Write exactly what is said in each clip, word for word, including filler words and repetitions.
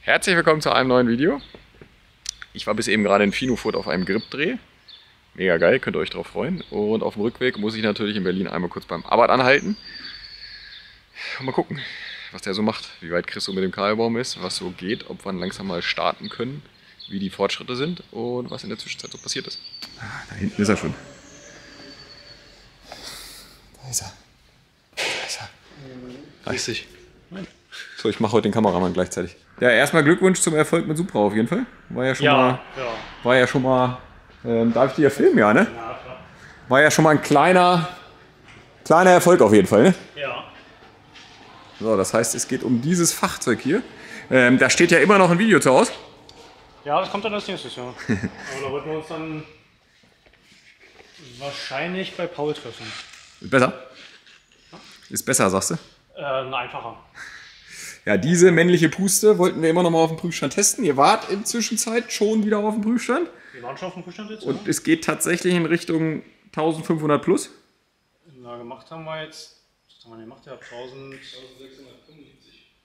Herzlich willkommen zu einem neuen Video. Ich war bis eben gerade in Finofurt auf einem Grip-Dreh. Mega geil, könnt ihr euch drauf freuen. Und auf dem Rückweg muss ich natürlich in Berlin einmal kurz beim Abarth anhalten. Und mal gucken, was der so macht, wie weit Chris so mit dem Kabelbaum ist, was so geht, ob wir langsam mal starten können, wie die Fortschritte sind und was in der Zwischenzeit so passiert ist. Da hinten ist er schon. Da ist er. Da ist er. Reiß dich. So, ich mache heute den Kameramann gleichzeitig. Ja, erstmal Glückwunsch zum Erfolg mit Supra auf jeden Fall. War ja schon ja, mal, ja. war ja schon mal, ähm, darf ich dir ja filmen, ja, ne? Ja, klar. War ja schon mal ein kleiner, kleiner Erfolg auf jeden Fall, ne? Ja. So, das heißt, es geht um dieses Fahrzeug hier. Ähm, da steht ja immer noch ein Video zu aus. Ja, das kommt dann als nächstes, ja. Aber da wollten wir uns dann wahrscheinlich bei Paul treffen. Ist besser? Ist besser, sagst du? Äh, einfacher. Ja, diese männliche Puste wollten wir immer noch mal auf dem Prüfstand testen. Ihr wart in Zwischenzeit schon wieder auf dem Prüfstand. Wir waren schon auf dem Prüfstand jetzt, Und ja? es geht tatsächlich in Richtung eintausendfünfhundert plus. Na, gemacht haben wir jetzt, was haben wir denn gemacht? Ja, eintausendsechshundertfünfundsiebzig.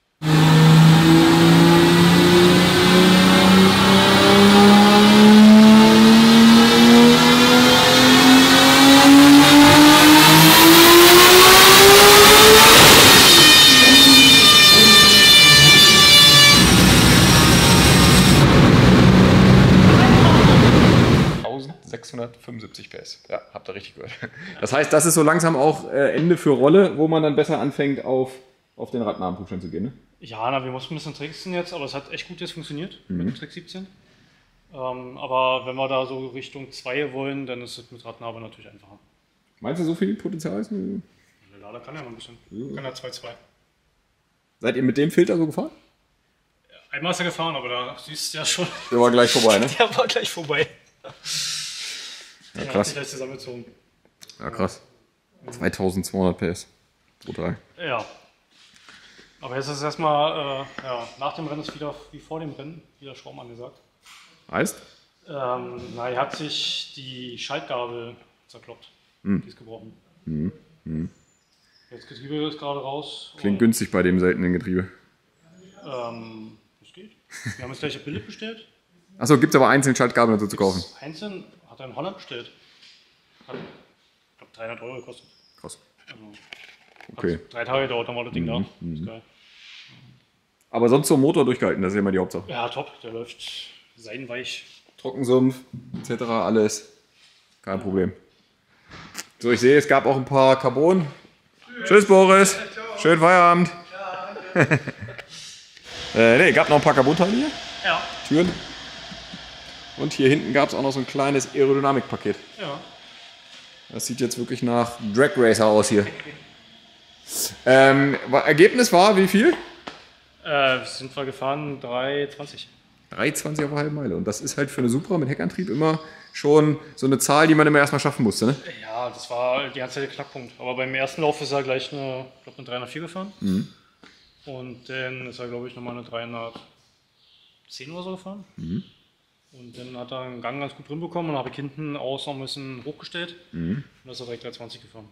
sechshundertfünfundsiebzig P S. Ja, habt ihr richtig gehört. Das heißt, das ist so langsam auch äh, Ende für Rolle, wo man dann besser anfängt, auf, auf den radnahen Prüfstand zu gehen, ne? Ja, na, wir mussten ein bisschen tricksen jetzt, aber es hat echt gut jetzt funktioniert Mhm. mit dem Trick siebzehn. Ähm, aber wenn wir da so Richtung zwei wollen, dann ist es mit Radnabe natürlich einfacher. Meinst du, so viel Potenzial ist? Ja, da kann ja noch ein bisschen. Ja. Kann ja zwei zwei. Seid ihr mit dem Filter so gefahren? Einmal ist er gefahren, aber da siehst du ja schon. Der war gleich vorbei, ne? Der war gleich vorbei. Ja, Der hat krass. sich gleich zusammengezogen. Ja, krass. zweitausendzweihundert P S. Brutal. Ja. Aber jetzt ist es erstmal, äh, ja, nach dem Rennen ist wieder wie vor dem Rennen, wieder Schrauben angesagt. Heißt? Ähm, na, er hat sich die Schaltgabel zerkloppt. Mhm. Die ist gebrochen. Mhm. Mhm. Das Getriebe ist gerade raus. Klingt und, günstig bei dem seltenen Getriebe. Ähm, das geht. Wir haben das gleiche Billet bestellt. Achso, gibt es aber einzelne Schaltgabeln dazu zu kaufen. Das einzeln hat er in Holland bestellt. Hat, ich glaube, dreihundert Euro gekostet. Krass. Also, Okay. hat drei Tage gedauert, dann war das Ding da. Mhm. Ist geil. Aber sonst so Motor durchgehalten, das ist ja immer die Hauptsache. Ja, top. Der läuft seidenweich. Trockensumpf et cetera alles. Kein Problem. So, ich sehe, es gab auch ein paar Carbon. Tschüss, Tschüss Boris. Schönen Feierabend. äh, ne, gab noch ein paar Carbon-Teile hier. Ja. Türen. Und hier hinten gab es auch noch so ein kleines Aerodynamikpaket. Ja. Das sieht jetzt wirklich nach Drag Racer aus hier. Ähm, Ergebnis war wie viel? Äh, sind wir gefahren? drei zwanzig. drei zwanzig auf eine halbe Meile. Und das ist halt für eine Supra mit Heckantrieb immer schon so eine Zahl, die man immer erstmal schaffen musste, ne? Ja, das war die ganze Zeit der Knackpunkt. Aber beim ersten Lauf ist er gleich eine, ich glaube, eine dreihundertvier gefahren. Mhm. Und dann ist er, glaube ich, nochmal eine dreihundertzehn oder so gefahren. Mhm. Und dann hat er einen Gang ganz gut drin bekommen und habe ich hinten aus noch ein bisschen hochgestellt. Mhm. Und ist er direkt drei zwanzig gefahren.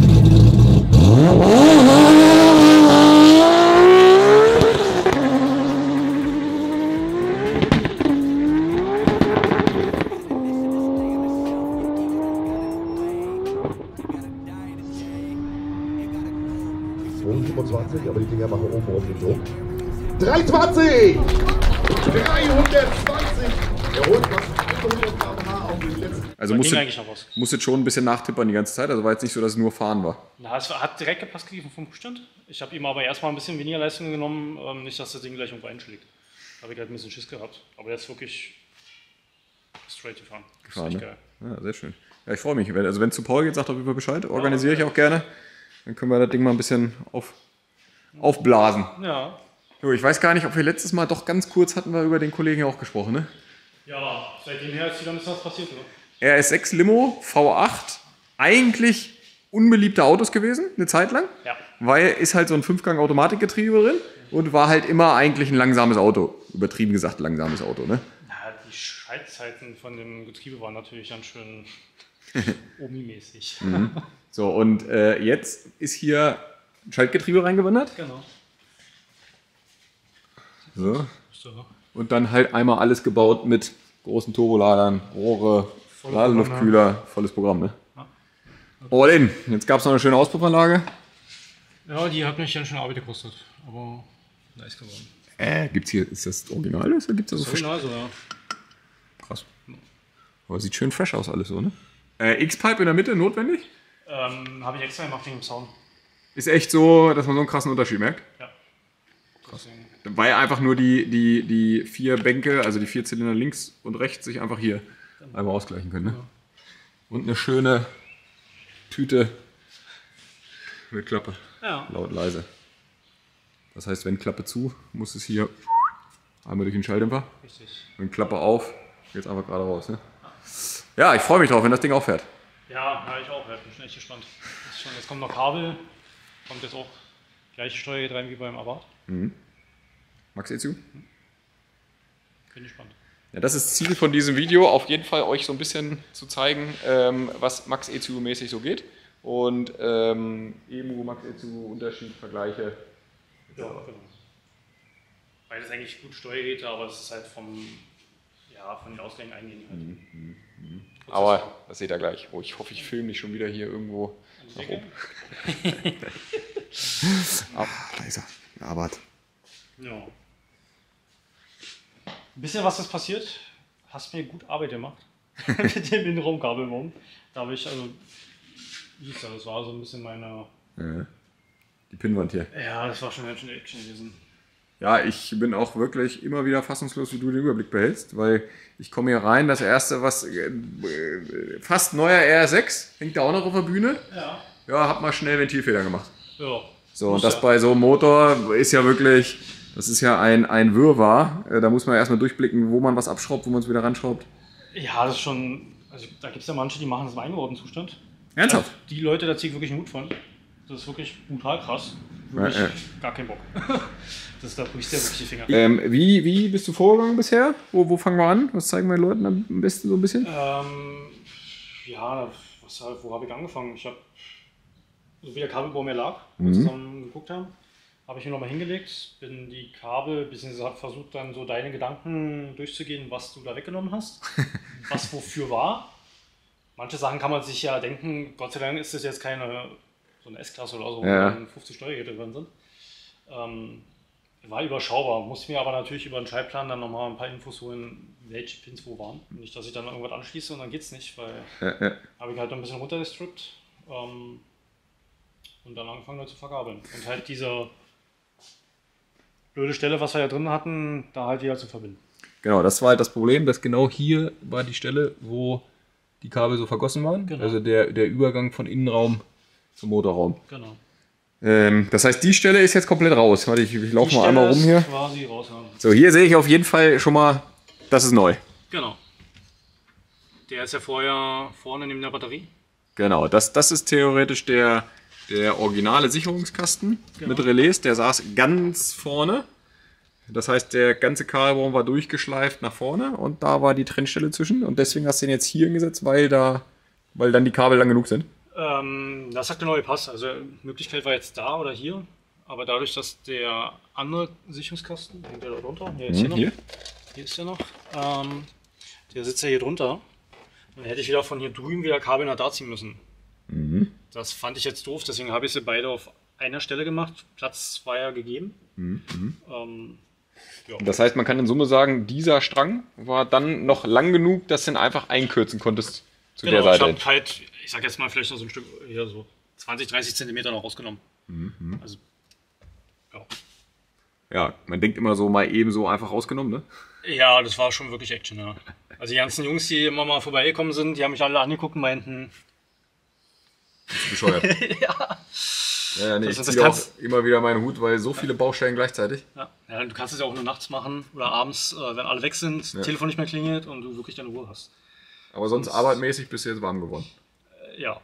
fünfundzwanzig, aber die Dinger machen oben ordentlich Druck. dreihundertzwanzig! dreihundertzwanzig! Er holt fast hundert Kilometer pro Stunde auf die letzten. Also Da musstet, ging eigentlich noch was. musstet schon ein bisschen nachtippern die ganze Zeit. Also war jetzt nicht so, dass es nur Fahren war. Na, es hat direkt gepasst gegeben vom Zustand. Ich habe ihm aber erstmal ein bisschen weniger Leistung genommen, ähm, nicht, dass das Ding gleich irgendwo einschlägt. Da habe ich halt ein bisschen Schiss gehabt. Aber jetzt wirklich straight gefahren. Gefahren, ist echt ne? geil. Ja, sehr schön. Ja, ich freue mich. Wenn- Also wenn es zu Paul geht, sagt auf jeden Fall Bescheid. Organisiere ich auch gerne. Dann können wir das Ding mal ein bisschen auf, aufblasen. Ja. Jo, ich weiß gar nicht, ob wir letztes Mal doch ganz kurz hatten wir über den Kollegen auch gesprochen, ne? Ja, seitdem her ist wieder ein bisschen was passiert, oder? R S sechs Limo, V acht, eigentlich unbeliebte Autos gewesen, eine Zeit lang. Ja. Weil ist halt so ein Fünfgang-Automatikgetriebe drin und war halt immer eigentlich ein langsames Auto. Übertrieben gesagt, langsames Auto, ne? Ja, die Schaltzeiten von dem Getriebe waren natürlich ganz schön Omi-mäßig. Mhm. So, und äh, jetzt ist hier ein Schaltgetriebe reingewandert. Genau. So. So. Und dann halt einmal alles gebaut mit großen Turboladern, Rohre, Ladeluftkühler, volles Programm, ne? Ja. All in. Jetzt gab es noch eine schöne Auspuffanlage. Ja, die hat mich dann schon Arbeit gekostet, aber nice geworden. Äh, gibt's hier, ist das Original oder gibt's da so So genau so, ja. Krass. Aber sieht schön fresh aus alles so, ne? Äh, X-Pipe in der Mitte notwendig? Ähm, habe ich extra gemacht wegen dem Sound. Ist echt so, dass man so einen krassen Unterschied merkt? Ja. Krass. Weil einfach nur die, die, die vier Bänke, also die vier Zylinder links und rechts, sich einfach hier einmal ausgleichen können. Ne? Ja. Und eine schöne Tüte mit Klappe. Ja. Laut leise. Das heißt, wenn Klappe zu, muss es hier einmal durch den Schalldämpfer. Richtig. Wenn Klappe auf, geht es einfach gerade raus. Ne? Ja, ich freue mich drauf, wenn das Ding auch fährt. Ja, ja, ich auch. Ich bin schon echt gespannt. Ist schon, jetzt kommt noch Kabel. Kommt jetzt auch gleiche Steuer rein wie beim Abarth. Mhm. Max E-Zu? Bin gespannt. Ja, das ist Ziel von diesem Video, auf jeden Fall euch so ein bisschen zu zeigen, ähm, was Max E-Zu-mäßig so geht. Und ähm, E M U, Max E-Zu, Unterschied, Vergleiche. Ja, genau. Beides eigentlich gut Steuergeräte, aber es ist halt vom, ja, von den Ausgängen eingehen. Halt. Mhm, mhm. Aber das seht ihr gleich. Oh, ich hoffe, ich filme nicht schon wieder hier irgendwo nach oben. Ah, da ist er. Der Abarth. Ja. Ein bisschen was ist passiert. Hast mir gut Arbeit gemacht. Mit dem Innenraumkabelbaum. Da habe ich, also, wie ist das? Das war so ein bisschen meine. Ja. Die Pinnwand hier. Ja, das war schon ganz schön Action gewesen. Ja, ich bin auch wirklich immer wieder fassungslos, wie du den Überblick behältst, weil ich komme hier rein, das erste, was äh, fast neuer R sechs, hängt da auch noch auf der Bühne. Ja. Ja, hab mal schnell Ventilfeder gemacht. Ja. So, und Muss das ja. bei so einem Motor ist ja wirklich, das ist ja ein, ein Wirrwarr. Äh, Da muss man erstmal durchblicken, wo man was abschraubt, wo man es wieder ranschraubt. Ja, das ist schon. Also da gibt es ja manche, die machen das im eingebauten Zustand. Ernsthaft? Also, die Leute, da ziehe ich wirklich einen Hut von. Das ist wirklich brutal krass. Wirklich Ja, ja. gar keinen Bock. Das, da brichst du ja wirklich die Finger. Ähm, wie, wie bist du vorgegangen bisher? Wo, wo fangen wir an? Was zeigen wir den Leuten am besten so ein bisschen? Ähm, ja, was, wo habe ich angefangen? Ich habe, so wie der Kabelbau mir lag, wo wir Mhm. zusammen geguckt haben, habe ich mir nochmal hingelegt, bin die Kabel, beziehungsweise habe versucht dann so deine Gedanken durchzugehen, was du da weggenommen hast, was wofür war. Manche Sachen kann man sich ja denken, Gott sei Dank ist das jetzt keine so eine S-Klasse oder so, Ja. wo fünfzig Steuergeräte drin sind. Ähm, war überschaubar, musste mir aber natürlich über den Schaltplan dann nochmal ein paar Infos holen, welche Pins wo waren. Nicht, dass ich dann irgendwas anschließe und dann geht's nicht, weil Ja, ja. habe ich halt noch ein bisschen runtergestrippt ähm, und dann angefangen halt zu verkabeln. Und halt diese blöde Stelle, was wir ja drin hatten, da halt wieder zu verbinden. Genau, das war halt das Problem, dass genau hier war die Stelle, wo die Kabel so vergossen waren. Genau. Also der, der Übergang von Innenraum zum Motorraum. Genau. Ähm, das heißt, die Stelle ist jetzt komplett raus. Warte, ich, ich laufe Die mal Stelle einmal rum ist hier. quasi raus. Ja. So, hier sehe ich auf jeden Fall schon mal, das ist neu. Genau. Der ist ja vorher vorne neben der Batterie. Genau, das, das ist theoretisch der, der originale Sicherungskasten Genau. mit Relais. Der saß ganz vorne. Das heißt, der ganze Kabelbaum war durchgeschleift nach vorne und da war die Trennstelle zwischen. Und deswegen hast du den jetzt hier hingesetzt, weil, da, weil dann die Kabel lang genug sind. Ähm, das hat genau gepasst. Also Möglichkeit war jetzt da oder hier. Aber dadurch, dass der andere Sicherungskasten, hängt der da drunter? Hier ist Hm, hier noch. hier? Hier ist der noch. Ähm, der sitzt ja hier drunter. Dann hätte ich wieder von hier drüben wieder Kabel nach da ziehen müssen. Mhm. Das fand ich jetzt doof, deswegen habe ich sie beide auf einer Stelle gemacht. Platz war ja gegeben. Mhm. Ähm, ja. Das heißt, man kann in Summe sagen, dieser Strang war dann noch lang genug, dass du ihn einfach einkürzen konntest zu Genau, der ich Seite. habe halt, ich sag jetzt mal vielleicht noch so ein Stück, hier so zwanzig, dreißig Zentimeter noch rausgenommen. Mhm. Also, ja. Ja, man denkt immer so mal eben so einfach rausgenommen, ne? Ja, das war schon wirklich Action, ja. Also die ganzen Jungs, die immer mal vorbeigekommen sind, die haben mich alle angeguckt und meinten, Bescheuert. ja. Ja, nee, Das- ich das ziehe auch kannst- immer wieder meinen Hut, weil so viele Baustellen gleichzeitig. ja, ja, du kannst es ja auch nur nachts machen oder abends, äh, wenn alle weg sind, Ja. Telefon nicht mehr klingelt und du wirklich deine Ruhe hast. Aber sonst arbeitmäßig bist du jetzt warm geworden. Äh, ja.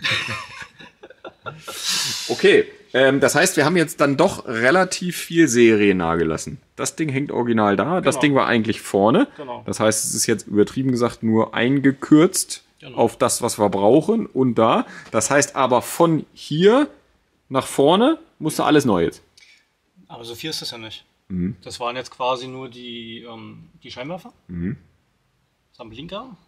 Okay, ähm, das heißt, wir haben jetzt dann doch relativ viel seriennah gelassen. Das Ding hängt original da, das Genau. Ding war eigentlich vorne. Genau. Das heißt, es ist jetzt übertrieben gesagt nur eingekürzt Genau. auf das, was wir brauchen und da. Das heißt aber von hier nach vorne musste alles neu jetzt. Aber so viel ist das ja nicht. Mhm. Das waren jetzt quasi nur die, ähm, die Scheinwerfer. Mhm. Das haben Blinker.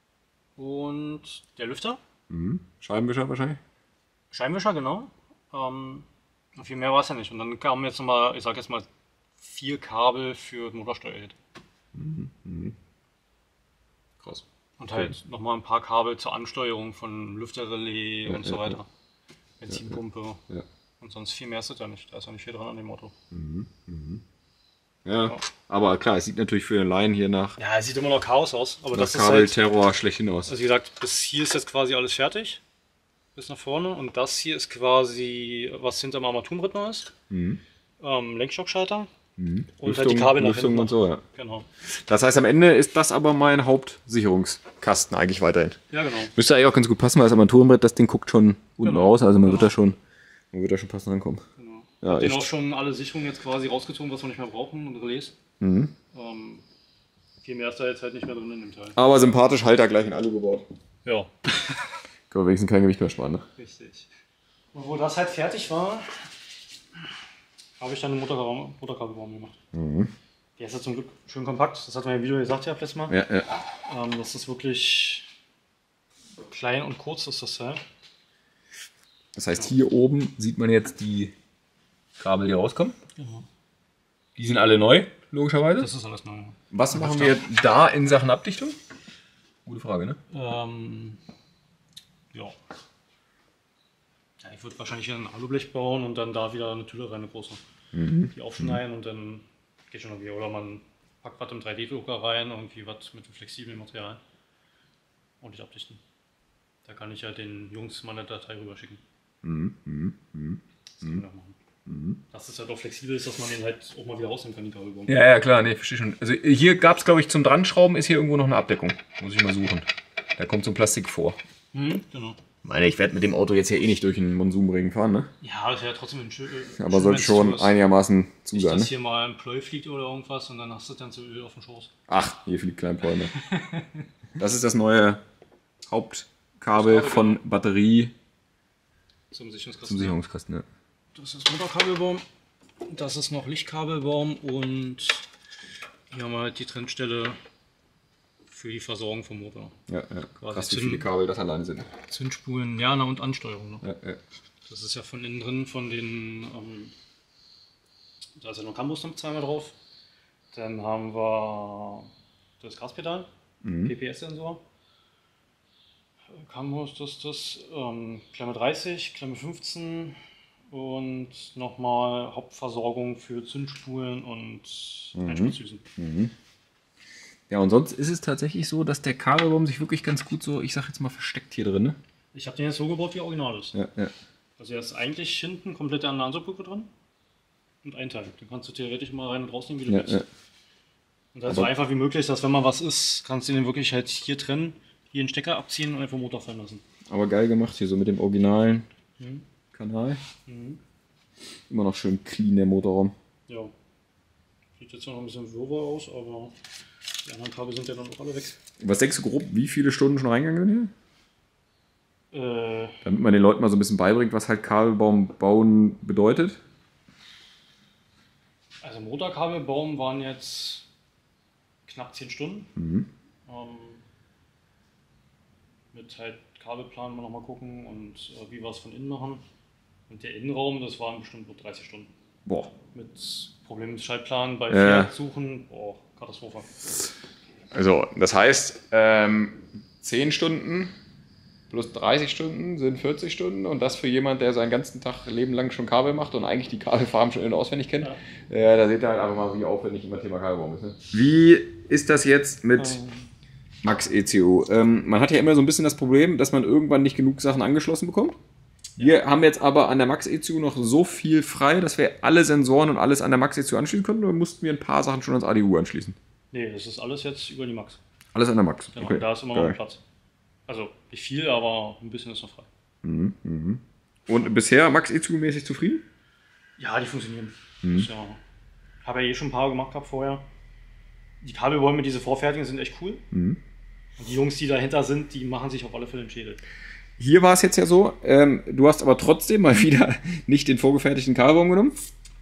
Und der Lüfter. Mhm. Scheibenwischer wahrscheinlich? Scheinwischer, genau. Ähm, viel mehr war es ja nicht. Und dann kamen jetzt nochmal, ich sag jetzt mal, vier Kabel für Motorsteuergerät. Mhm. Mhm. Krass. Und halt okay. nochmal ein paar Kabel zur Ansteuerung von Lüfterrelais ja, und so ja, weiter. Ja. Benzinpumpe. Ja. Und sonst viel mehr ist das ja nicht. Da ist ja nicht viel dran an dem Auto. Mhm. Mhm. Ja, ja, aber klar, es sieht natürlich für den Laien hier nach. Ja, es sieht immer noch Chaos aus. Aber das ist Kabelterror halt, schlechthin aus. Also wie gesagt, bis hier ist jetzt quasi alles fertig. Bis nach vorne. Und das hier ist quasi, was hinter dem Armaturenbrett noch ist. Mhm. Ähm, Lenkstockschalter. Mhm. Und Lüftung, halt die Kabel nach Lüftung hinten. und so, ja. Genau. Das heißt, am Ende ist das aber mein Hauptsicherungskasten eigentlich weiterhin. Ja, genau. Müsste eigentlich auch ganz gut passen, weil das Armaturenbrett, das Ding guckt schon unten genau. raus. Also man genau. wird da schon, man wird da schon passend rankommen. Genau. Ja, ich habe echt. auch schon alle Sicherungen jetzt quasi rausgezogen, was wir nicht mehr brauchen und Relais. Mhm. Ähm, viel mehr ist da jetzt halt nicht mehr drin in dem Teil. Aber sympathisch, Halter gleich in Alu gebaut. Ja. Können wir wenigstens kein Gewicht mehr sparen, ne? Richtig. Und wo das halt fertig war, habe ich dann einen Motorkabel, Motorkabelbaum gemacht. Mhm. Der ist ja zum Glück schön kompakt. Das hat man im Video gesagt ja letztes Mal. Ja, ja. Ähm, das ist wirklich klein und kurz ist das Teil. Das heißt, hier oben sieht man jetzt die Kabel, die rauskommen. Genau. Die sind alle neu, logischerweise. Das ist alles neu. Was machen wir da in Sachen Abdichtung? Gute Frage, ne? Ähm, ja. ja. Ich würde wahrscheinlich hier ein Alublech bauen und dann da wieder eine Tülle rein, eine große. Mhm. Die aufschneiden mhm. und dann geht schon irgendwie. Oder man packt was im drei D-Drucker rein, irgendwie was mit dem flexiblen Material. Und nicht abdichten. Da kann ich ja den Jungs mal eine Datei rüberschicken. Mhm. Mhm. Das können wir auch machen. Mhm. Dass es halt auch flexibel ist, dass man den halt auch mal wieder rausnehmen kann, die Kabelbaum. Ja, ja, klar, nee, verstehe schon. Also hier gab es, glaube ich, zum Dranschrauben ist hier irgendwo noch eine Abdeckung. Muss ich mal suchen. Da kommt so ein Plastik vor. Mhm, genau. Ich meine, ich werde mit dem Auto jetzt ja eh nicht durch einen Monsunregen fahren, ne? Ja, das ist ja trotzdem ein schön. Aber sollte schon einigermaßen zu nicht, sein, dass ne? hier mal ein Pleu fliegt oder irgendwas und dann hast du dann so Öl auf dem Schoß. Ach, hier fliegt kein Pleu mehr. Das ist das neue Hauptkabel von Batterie zum Sicherungskasten. zum Sicherungskasten, ja. Das ist Motorkabelbaum, das ist noch Lichtkabelbaum und hier haben wir halt die Trennstelle für die Versorgung vom Motor. Ja, ja. Quasi Krass, wie Zünd- viele Kabel das alleine sind. Zündspulen, ja, na, und Ansteuerung noch. Ja, ja. Das ist ja von innen drin, von den, ähm, da ist ja noch Cambus zweimal drauf. Dann haben wir das Gaspedal, Mhm. P P S-Sensor. Cambus, das, das, ähm, Klemme dreißig, Klemme fünfzehn und nochmal Hauptversorgung für Zündspulen und Mhm. Einspritzdüsen. Mhm. Ja, und sonst ist es tatsächlich so, dass der Kabelbaum sich wirklich ganz gut so, ich sag jetzt mal, versteckt hier drin, ne? Ich habe den jetzt so gebaut, wie er original ist. Ja, ja. Also er ist eigentlich hinten komplett an der Ansaugbrücke dran und ein Teil. Den kannst du theoretisch mal rein und rausnehmen, wie du Ja, willst. ja. Und das ist so einfach wie möglich, dass wenn mal was ist, kannst du den wirklich halt hier trennen, hier den Stecker abziehen und einfach den Motor fallen lassen. Aber geil gemacht hier, so mit dem originalen Mhm. Kanal. Mhm. Immer noch schön clean, der Motorraum. Ja. Sieht jetzt noch ein bisschen wirrwarr aus, aber die anderen Kabel sind ja dann auch alle weg. Was denkst du grob, wie viele Stunden schon reingegangen sind hier? Äh, Damit man den Leuten mal so ein bisschen beibringt, was halt Kabelbaum bauen bedeutet. also Motorkabelbaum waren jetzt knapp zehn Stunden. Mhm. Ähm, mit halt Kabelplan mal nochmal gucken und äh, wie wir es von innen machen. Und der Innenraum, das waren bestimmt nur dreißig Stunden. Boah. Mit Problemen mit Schaltplan, bei Ja. Fiat suchen, boah, Katastrophe. Also, das heißt, ähm, zehn Stunden plus dreißig Stunden sind vierzig Stunden und das für jemand, der seinen ganzen Tag Leben lang schon Kabel macht und eigentlich die Kabelfarben schon in- und auswendig kennt. Ja. Äh, da seht ihr halt einfach mal, wie aufwendig immer Thema Kabelbaum ist. Ne? Wie ist das jetzt mit Ähm, Max E C U? Ähm, man hat ja immer so ein bisschen das Problem, dass man irgendwann nicht genug Sachen angeschlossen bekommt. Wir haben jetzt aber an der Max E C U noch so viel frei, dass wir alle Sensoren und alles an der Max E C U anschließen können, oder mussten wir ein paar Sachen schon ans A D U anschließen? nee, das ist alles jetzt über die Max. Alles an der Max. Genau, Okay. da ist immer Geil. noch Platz. Also nicht viel, aber ein bisschen ist noch frei. Mhm, mhm. Und bisher Max E C U-mäßig zufrieden? Ja, die funktionieren. Mhm. Das, ja, habe ja eh schon ein paar gemacht gehabt vorher. Die Kabelbäume, diese vorfertigen, sind echt cool. Mhm. Und die Jungs, die dahinter sind, die machen sich auf alle Fälle den Schädel. Hier war es jetzt ja so, ähm, du hast aber trotzdem mal wieder nicht den vorgefertigten Kabelbaum genommen,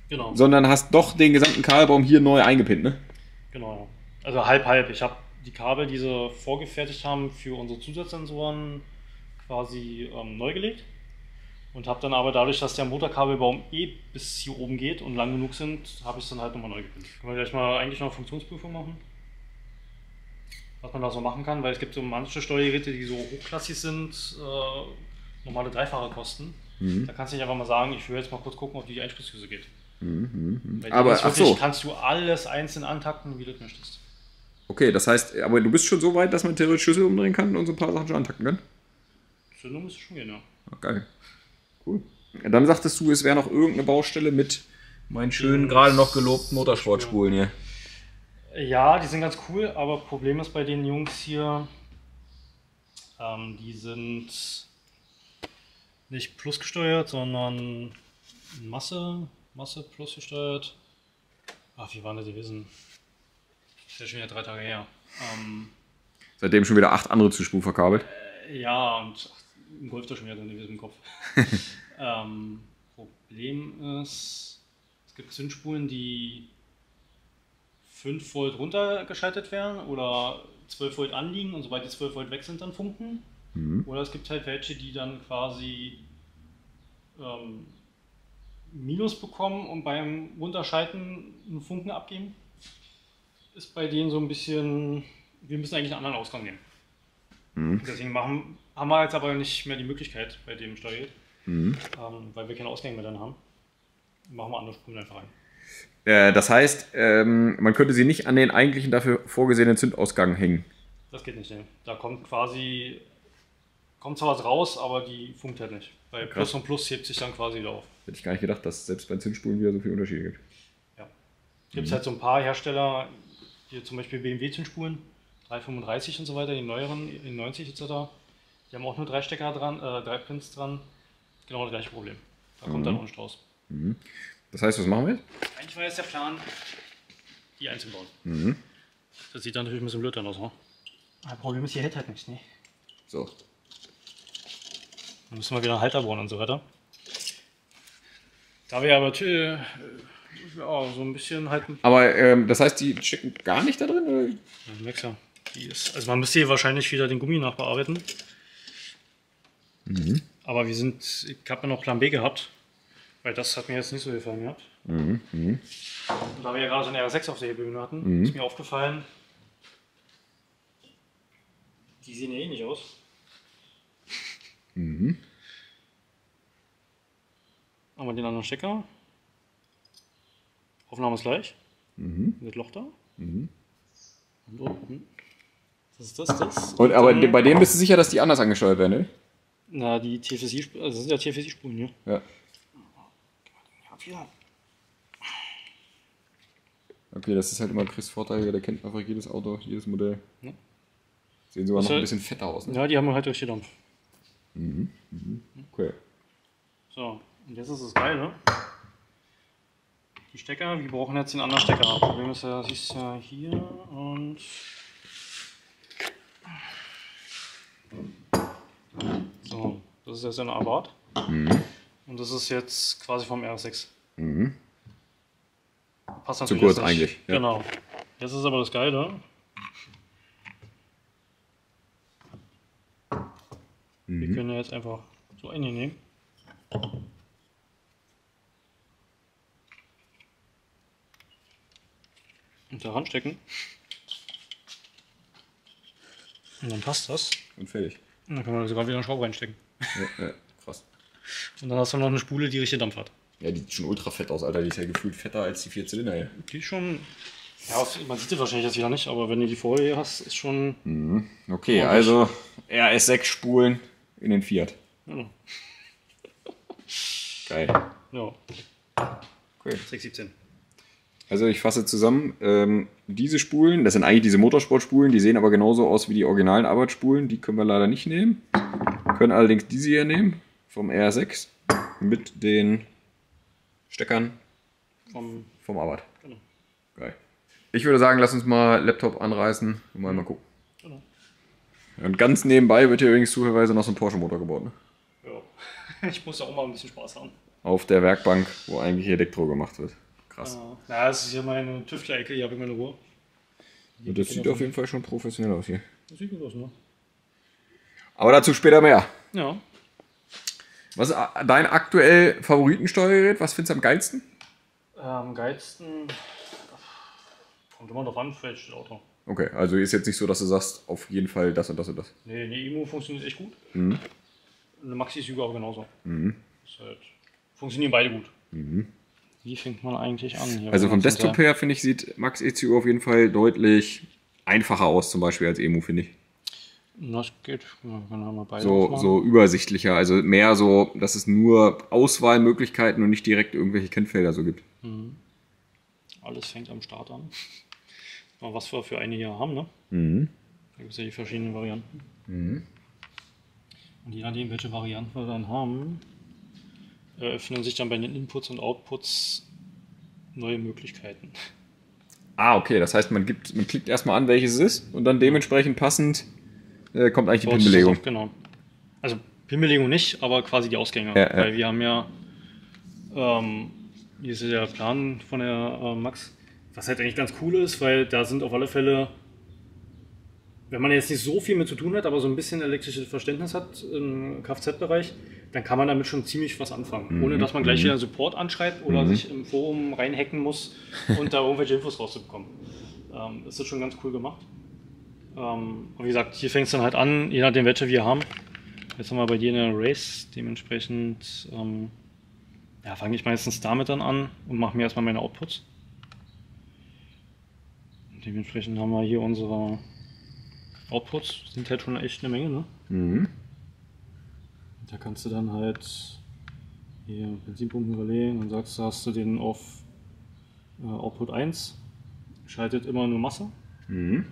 Genau. sondern hast doch den gesamten Kabelbaum hier neu eingepinnt, ne? Genau. Also halb, halb. Ich habe die Kabel, die sie vorgefertigt haben, für unsere Zusatzsensoren quasi ähm, neu gelegt. Und habe dann aber dadurch, dass der Motorkabelbaum eh bis hier oben geht und lang genug sind, habe ich es dann halt nochmal neu gepinnt. Können wir gleich mal eigentlich noch eine Funktionsprüfung machen? Was man da so machen kann, weil es gibt so manche Steuergeräte, die so hochklassig sind, äh, normale Dreifacher kosten. Mhm. Da kannst du nicht einfach mal sagen, ich will jetzt mal kurz gucken, ob die Einspritzhüse geht. Mhm, mhm. Bei Aber, aber ach so. kannst du alles einzeln antakten, wie du das möchtest. Okay, das heißt, aber du bist schon so weit, dass man theoretisch Schlüssel umdrehen kann und so ein paar Sachen schon antakten kann? Zündung müsste schon gehen, ja. Ach, geil. Cool. Dann sagtest du, es wäre noch irgendeine Baustelle mit meinen schönen, Mhm. gerade noch gelobten Motorsportspulen hier. Ja, die sind ganz cool, aber Problem ist bei den Jungs hier, ähm, die sind nicht plus gesteuert, sondern Masse, Masse plus gesteuert. Ach, wie waren das gewesen? Das ist ja schon wieder drei Tage her. Ähm, Seitdem schon wieder acht andere Zwischenspuren verkabelt. äh, ja, und ach, im Golf da schon wieder drin gewesen im Kopf. ähm, Problem ist, es gibt Zündspulen, die fünf Volt runtergeschaltet werden oder zwölf Volt anliegen und sobald die zwölf Volt weg sind, dann funken. Mhm. Oder es gibt halt welche, die dann quasi ähm, Minus bekommen und beim Runterschalten einen Funken abgeben. Ist bei denen so ein bisschen, wir müssen eigentlich einen anderen Ausgang nehmen. Mhm. Deswegen machen, haben wir jetzt aber nicht mehr die Möglichkeit bei dem Steuergerät, Mhm. ähm, weil wir keine Ausgänge mehr dann haben. Machen wir andere Spulen einfach rein. Äh, das heißt, ähm, man könnte sie nicht an den eigentlichen dafür vorgesehenen Zündausgang hängen. Das geht nicht, ne? Da kommt quasi, kommt zwar was raus, aber die funkt halt nicht. Bei Plus und Plus hebt sich dann quasi wieder auf. Hätte ich gar nicht gedacht, dass es selbst bei Zündspulen wieder so viele Unterschiede gibt. Ja. Gibt es halt so ein paar Hersteller, hier zum Beispiel B M W-Zündspulen, dreihundertfünfunddreißig und so weiter, die neueren, die neunzig et cetera. Die haben auch nur drei Stecker dran, äh, drei Pins dran. Genau das gleiche Problem. Da kommt Mhm. dann auch nicht raus. Mhm. Das heißt, was machen wir jetzt? Eigentlich war jetzt der Plan, die einzubauen. Mhm. Das sieht dann natürlich ein bisschen blöd dann aus, ne? Das Problem ist, hier hält halt nichts, ne? So. Dann müssen wir wieder einen Halter bauen und so weiter. Da wir aber äh, ja, so ein bisschen halt. Aber ähm, das heißt, die stecken gar nicht da drin? Oder? Ja, Mixer. Die ist, also man müsste hier wahrscheinlich wieder den Gummi nachbearbeiten. Mhm. Aber wir sind, ich habe ja noch Plan B gehabt, weil das hat mir jetzt nicht so gefallen gehabt. Mhm. Mhm. Und da wir ja gerade so eine R sechs auf der Hebebühne hatten, Mhm. ist mir aufgefallen, die sehen ja eh nicht aus. Mhm. Haben wir den anderen Stecker. Aufnahme ist gleich. Mhm. Das Loch da. Mhm. Und unten. Das ist das, das. Und, aber dann- bei dem bist du sicher, dass die anders angesteuert werden, ne? Na, die T F S I, also das sind ja T F S I-Spulen hier. Ja. Ja, Okay, das ist halt immer Chris Vorteil, der kennt einfach jedes Auto, jedes Modell. Ja. Sehen sogar Das noch ein halt- bisschen fetter aus, ne? ja, die haben halt durch die Dampf. Mhm. Mhm. Okay. So, und jetzt ist das Geile. Die Stecker, wir brauchen jetzt den anderen Stecker. Problem ist ja, das ist ja hier und. So, das ist jetzt ein Abort. Mhm. Und das ist jetzt quasi vom R sechs. Mhm. Passt Zu natürlich kurz jetzt nicht. eigentlich, ja. Genau. Jetzt ist aber das Geile. Wir Mhm. können ja jetzt einfach so eine nehmen. Und da ranstecken. Und dann passt das. Und fertig. Und dann kann man sogar wieder einen Schraub reinstecken. Ja, ja, krass. Und dann hast du noch eine Spule, die richtig Dampf hat. Ja, die sieht schon ultra fett aus, Alter. Die ist ja gefühlt fetter als die vier Zylinder hier. Die ist schon. Ja, auf- man sieht sie wahrscheinlich jetzt wieder nicht, aber wenn du die vorher hast, ist schon. Mhm. Okay, Ja, also R S sechs Spulen in den Fiat. Ja, Geil. ja. Okay. sechs siebzehn. Also ich fasse zusammen, ähm, diese Spulen, das sind eigentlich diese Motorsportspulen, die sehen aber genauso aus wie die originalen Arbeitsspulen, die können wir leider nicht nehmen. Wir können allerdings diese hier nehmen, vom R sechs, mit den Steckern Vom. vom Arbeit. Genau. Geil. Ich würde sagen, lass uns mal Laptop anreißen und mal, mal gucken. Genau. Und ganz nebenbei wird hier übrigens zufälligerweise noch so ein Porsche-Motor gebaut. Ne? Ja. Ich muss ja auch mal ein bisschen Spaß haben. auf der Werkbank, wo eigentlich Elektro gemacht wird. Krass. Ja, ja, das ist hier meine Tüftler-Ecke, hier habe ich meine Ruhe. Und das sieht auf jeden Fall schon professionell aus hier. Das sieht gut aus, ne? Aber dazu später mehr. Ja. Was ist dein aktuell Favoritensteuergerät? Was findest du am geilsten? Am geilsten kommt immer drauf an, für welches Auto. Okay, also ist jetzt nicht so, dass du sagst, auf jeden Fall das und das und das. Nee, die I M U funktioniert echt gut. Mhm. Eine Maxi-Züge aber genauso. Mhm. Ist halt, funktionieren beide gut. Mhm. Wie fängt man eigentlich an hier? Also vom Desktop her, finde ich, sieht Max E C U auf jeden Fall deutlich einfacher aus, zum Beispiel als E M U, finde ich. Das geht, können wir mal beide So, aufmachen. so übersichtlicher, also mehr so, dass es nur Auswahlmöglichkeiten und nicht direkt irgendwelche Kennfelder so gibt. Mhm. Alles fängt am Start an. Mal was wir für eine hier haben, ne? Mhm. Da gibt es ja die verschiedenen Varianten. Mhm. Und je nachdem, welche Varianten wir dann haben, eröffnen sich dann bei den Inputs und Outputs neue Möglichkeiten. Ah, okay, das heißt, man, gibt, man klickt erstmal an, welches es ist und dann dementsprechend passend äh, kommt eigentlich die Baut sich Pinbelegung. das auf, genau. Also Pinbelegung nicht, aber quasi die Ausgänge. Ja, ja. Weil wir haben ja, ähm, hier ist ja der Plan von der äh, Max, was halt eigentlich ganz cool ist, weil da sind auf alle Fälle, wenn man jetzt nicht so viel mit zu tun hat, aber so ein bisschen elektrisches Verständnis hat im Kfz-Bereich, dann kann man damit schon ziemlich was anfangen. Mhm. Ohne dass man gleich Mhm. wieder Support anschreibt oder Mhm. sich im Forum reinhacken muss und da irgendwelche Infos rauszubekommen. Ähm, das ist schon ganz cool gemacht. Ähm, und wie gesagt, hier fängt es dann halt an, je nachdem welche wir haben. Jetzt haben wir bei dir eine Race, dementsprechend ähm, ja, fange ich meistens damit dann an und mache mir erstmal meine Outputs. Und dementsprechend haben wir hier unsere Outputs, sind halt schon echt eine Menge, ne? Mhm. Da kannst du dann halt hier Benzinpumpen überlegen und sagst, da hast du den auf äh, Output eins, schaltet immer nur Masse. Mhm.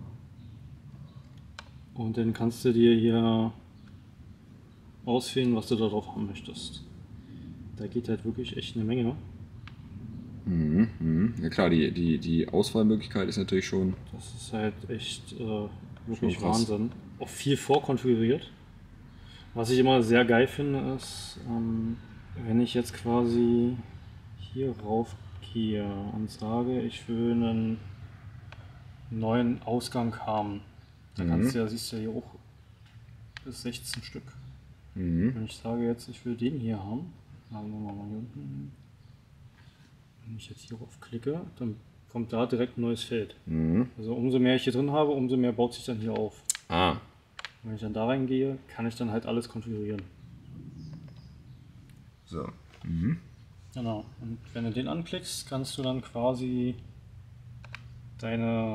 Und dann kannst du dir hier auswählen, was du darauf haben möchtest. Da geht halt wirklich echt eine Menge. Mhm. Mhm. Ja klar, die, die, die Auswahlmöglichkeit ist natürlich schon... Das ist halt echt äh, wirklich Schon krass. Wahnsinn. Auch viel vorkonfiguriert. Was ich immer sehr geil finde, ist, ähm, wenn ich jetzt quasi hier rauf gehe und sage, ich will einen neuen Ausgang haben. Da Mhm. kannst du ja, siehst du ja hier auch bis sechzehn Stück. Mhm. Wenn ich sage jetzt, ich will den hier haben, sagen wir mal hier unten. Wenn ich jetzt hierauf klicke, dann kommt da direkt ein neues Feld. Mhm. Also umso mehr ich hier drin habe, umso mehr baut sich dann hier auf. Ah. Wenn ich dann da reingehe, kann ich dann halt alles konfigurieren. So. Mhm. Genau. Und wenn du den anklickst, kannst du dann quasi deine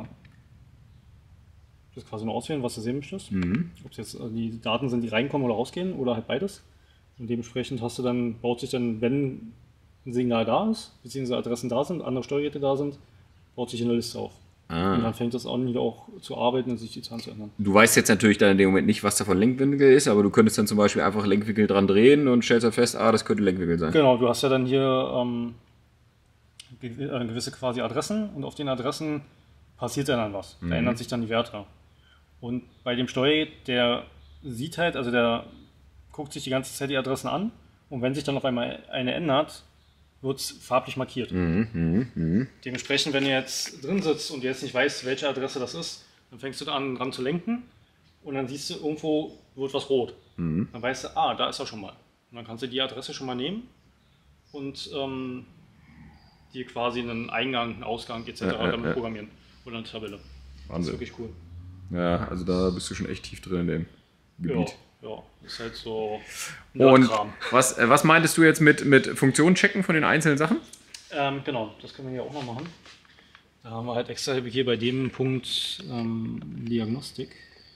das quasi nur auswählen, was du sehen möchtest. Mhm. Ob es jetzt die Daten sind, die reinkommen oder rausgehen oder halt beides. Und dementsprechend hast du dann, baut sich dann, wenn ein Signal da ist, beziehungsweise Adressen da sind, andere Steuergeräte da sind, baut sich eine Liste auf. Und Ah. dann fängt das an, wieder auch zu arbeiten und sich die Zahlen zu ändern. Du weißt jetzt natürlich dann in dem Moment nicht, was davon Lenkwinkel ist, aber du könntest dann zum Beispiel einfach Lenkwinkel dran drehen und stellst dann fest, ah, das könnte Lenkwinkel sein. Genau, du hast ja dann hier ähm, gew- äh, gewisse quasi Adressen und auf den Adressen passiert dann, dann was. Da Mhm. ändern sich dann die Werte. Und bei dem Steuergerät, der sieht halt, also der guckt sich die ganze Zeit die Adressen an und wenn sich dann auf einmal eine ändert, wird es farblich markiert. Mhm. Mhm. Mhm. Dementsprechend, wenn du jetzt drin sitzt und du jetzt nicht weißt, welche Adresse das ist, dann fängst du da an, dran zu lenken und dann siehst du, irgendwo wird was rot. Mhm. Dann weißt du, ah, da ist er schon mal. Und dann kannst du die Adresse schon mal nehmen und ähm, dir quasi einen Eingang, einen Ausgang et cetera Ja, ja, damit ja. programmieren. Oder eine Tabelle. Das Wahnsinn. ist wirklich cool. Ja, also da bist du schon echt tief drin in dem Gebiet. Ja, ja, ist halt so Und Nerdkram. was, äh, was meintest du jetzt mit, mit Funktionen checken von den einzelnen Sachen? Ähm, genau, das können wir hier auch noch machen. Da haben wir halt extra hier bei dem Punkt ähm, Diagnostik.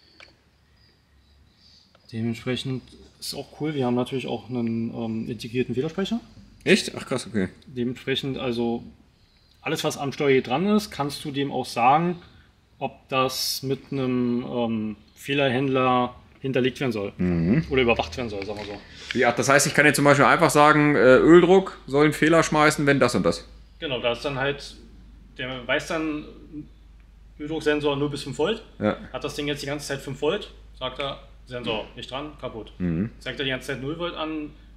Dementsprechend ist auch cool, wir haben natürlich auch einen ähm, integrierten Fehlerspeicher. Echt? Ach krass, okay. Dementsprechend also alles, was am Steuergerät dran ist, kannst du dem auch sagen, ob das mit einem ähm, Fehlerhändler hinterlegt werden soll. Mhm. Oder überwacht werden soll, sagen wir so. Wie, ach, das heißt, ich kann jetzt zum Beispiel einfach sagen, äh, Öldruck soll einen Fehler schmeißen, wenn das und das. Genau, da ist dann halt, der weiß dann, Öldrucksensor null bis fünf Volt. Ja. Hat das Ding jetzt die ganze Zeit fünf Volt, sagt er, Sensor nicht dran, kaputt. Mhm. Zeigt er die ganze Zeit null Volt an,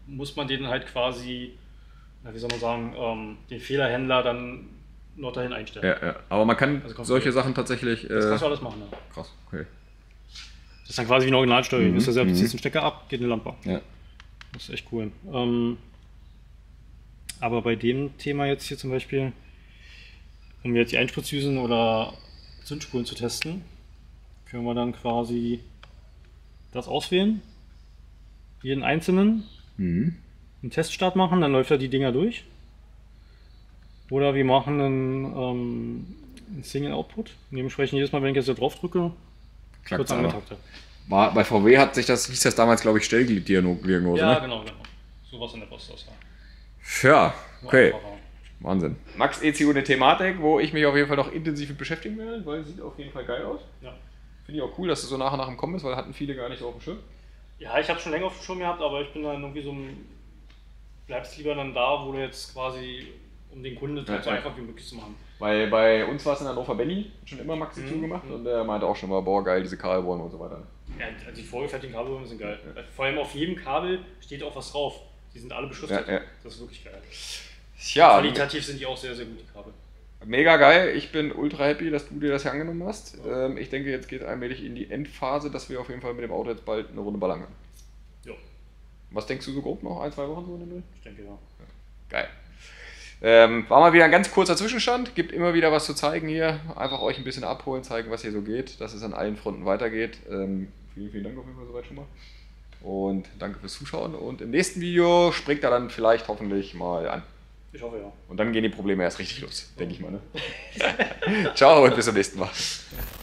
muss man den halt quasi, na, wie soll man sagen, ähm, den Fehlerhändler dann noch dahin einstellen. Ja, ja. Aber man kann Also solche komplett. Sachen tatsächlich. Das Äh, kannst du alles machen, ja. krass, okay. Das ist dann quasi wie eine Originalsteuerung. Mhm, Du bist ja mhm. ziehst den Stecker ab, geht eine Lampe. Ja. Das ist echt cool. Ähm, aber bei dem Thema jetzt hier zum Beispiel, um jetzt die Einspritzdüsen oder Zündspulen zu testen, können wir dann quasi das auswählen, jeden einzelnen, Mhm. einen Teststart machen, dann läuft er die Dinger durch. Oder wir machen einen, ähm, einen Single Output. Dementsprechend jedes Mal, wenn ich jetzt da drauf drücke, Klackt's kurz aber. angetaktet. War, bei V W hat sich das, hieß das damals, glaube ich, Stellglieddiagnose, Ja, ne? genau, genau. Sowas in der Post aus. Ja, okay. Einfacher. Wahnsinn. Max E C U eine Thematik, wo ich mich auf jeden Fall noch intensiv mit beschäftigen will, weil sieht auf jeden Fall geil aus. Ja. Finde ich auch cool, dass es so nach und nach im Kommen ist, weil hatten viele gar nicht so auf dem Schirm. Ja, ich habe schon länger auf dem Schirm gehabt, aber ich bin dann irgendwie so ein. Bleibst lieber dann da, wo du jetzt quasi, um den Kunden Ja, so ja. einfach wie möglich zu machen. Weil bei uns war es in Hannover Benny, schon immer Max E C U Mhm. gemacht und der meinte auch schon mal, boah geil, diese Kabelbäume und so weiter. Ja, also die vorgefertigten Kabelbäume sind geil. Vor allem auf jedem Kabel steht auch was drauf. Die sind alle beschriftet. Ja, ja. Das ist wirklich geil. Ja, Qualitativ sind die auch sehr, sehr gut, die Kabel. mega geil. Ich bin ultra happy, dass du dir das hier angenommen hast. Ähm, ich denke, jetzt geht allmählich in die Endphase, dass wir auf jeden Fall mit dem Auto jetzt bald eine Runde ballern können. Ja, Was denkst du so grob noch? Ein, zwei Wochen so in den Dreh? ich denke ja. Geil. Ähm, war mal wieder ein ganz kurzer Zwischenstand. Gibt immer wieder was zu zeigen hier. Einfach euch ein bisschen abholen, zeigen, was hier so geht, dass es an allen Fronten weitergeht. Ähm, vielen, vielen Dank auf jeden Fall soweit schon mal. Und danke fürs Zuschauen. Und im nächsten Video springt er dann vielleicht hoffentlich mal an. Ich hoffe ja. Und dann gehen die Probleme erst richtig los, denke ich mal. Ne? Ciao und bis zum nächsten Mal.